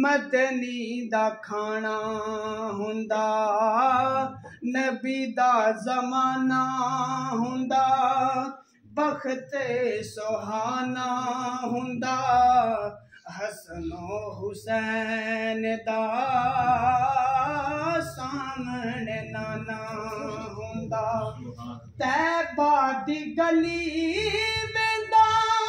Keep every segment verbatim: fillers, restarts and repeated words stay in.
मदनी दा खाना हुंदा, नबी दा ज़माना हुंदा, बख्ते सुहाना हुंदा, हसनो हुसैन दा सामने नाना हुंदा। तैबा दी गली वेंदा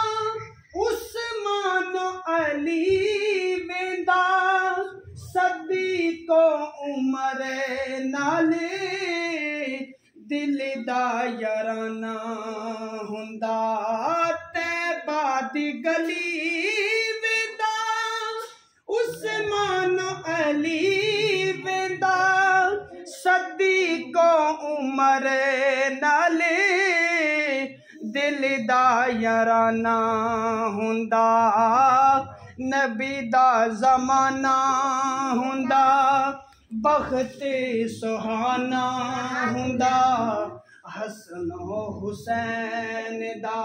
उस्मान अली वेंदा, सदी को उमर नाले दिल दा याराना हुंदा। तैबा दी गली वेंदा उस्मान अली वेंदा, सदी को उमर नाले दिल दा याराना हुंदा। नबी दा ज़माना हुंदा, बख्ते सुहाना हुंदा, हसनो हुसैन दा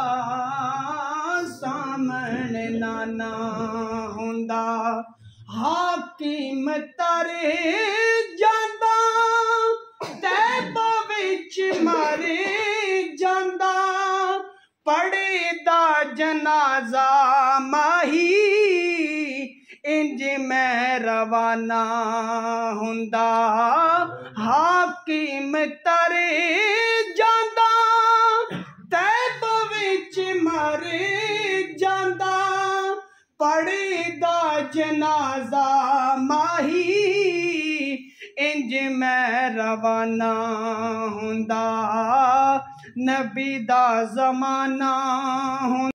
सामने नाना हुंदा। हाकिम तारे जांदा तैबा विच मारे जांदा, पड़े दा जनाजा माही इंज मैं रवाना हुंदा। हाकिम तारे जांदा तैबा विच मारे जांदा, पड़े दा जनाजा माही इंज मैं रवाना हुंदा। नबी दा ज़माना हुंदा।